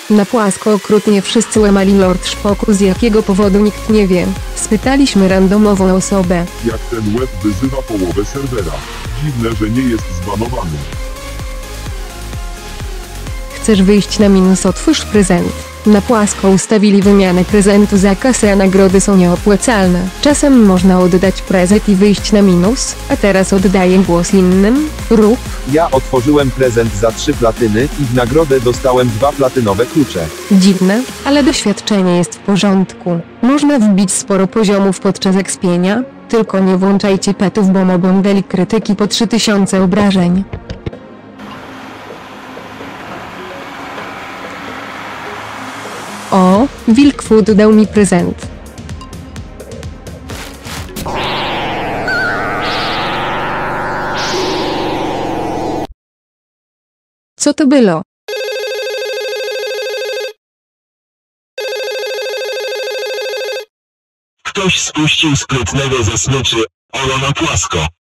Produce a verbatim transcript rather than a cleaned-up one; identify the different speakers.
Speaker 1: Na płasko okrutnie wszyscy łamali Lord Szpoku, z jakiego powodu nikt nie wie. Spytaliśmy randomową osobę.
Speaker 2: Jak ten łeb wyzywa połowę serwera. Dziwne, że nie jest zbanowany.
Speaker 1: Chcesz wyjść na minus? Otwórz prezent. Na płasko ustawili wymianę prezentu za kasę, a nagrody są nieopłacalne. Czasem można oddać prezent i wyjść na minus, a teraz oddaję głos innym. Rób.
Speaker 3: Ja otworzyłem prezent za trzy platyny i w nagrodę dostałem dwa platynowe klucze.
Speaker 1: Dziwne, ale doświadczenie jest w porządku. Można wbić sporo poziomów podczas ekspienia, tylko nie włączajcie petów, bo mogą dali krytyki po trzy tysiące obrażeń. O, Wilkfoot dał mi prezent. Co to było?
Speaker 4: Ktoś spuścił sprytnego ze smyczy, Olo na płasko.